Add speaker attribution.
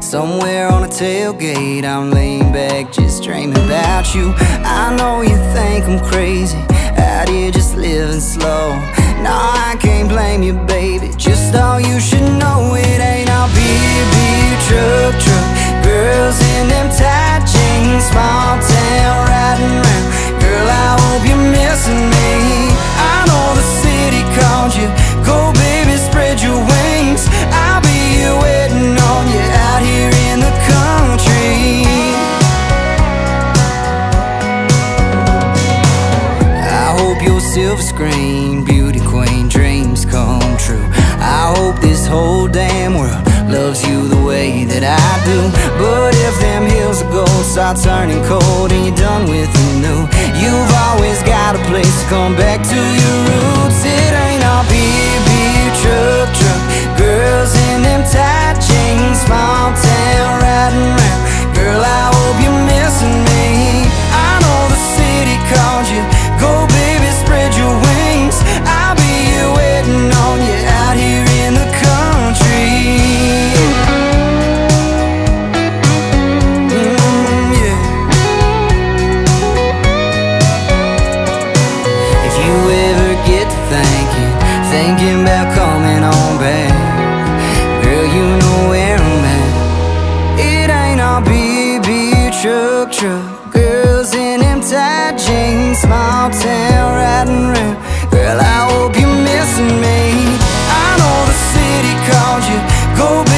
Speaker 1: Somewhere on a tailgate, I'm laying back, just dreaming about you. I know you think I'm crazy, out here just living slow. No, I can't blame you, baby, just all you should know. It ain't all big truck girls in them tight jeans, small town riding round. Girl, I hope you're missing me. I know the city called you, go baby, spread your wings. I'll be here waiting on you out here in the country. I hope your silver screen beauty queen dreams come true. I hope this whole damn world loves you the way that I do. But if them hills of gold start turning cold and you're done with the new, you've always got a place to come back to your roots. It ain't all big truck girls in them tight jeans, small town riding round. Girl, I hope you're missing me. I know the city called you, go baby, spread your wings. I'll be here waiting on you out here in the country. Thinking about coming on back, girl, you know where I'm at. It ain't all big truck girls in them tight jeans, small town riding round. Girl, I hope you're missing me. I know the city called you, go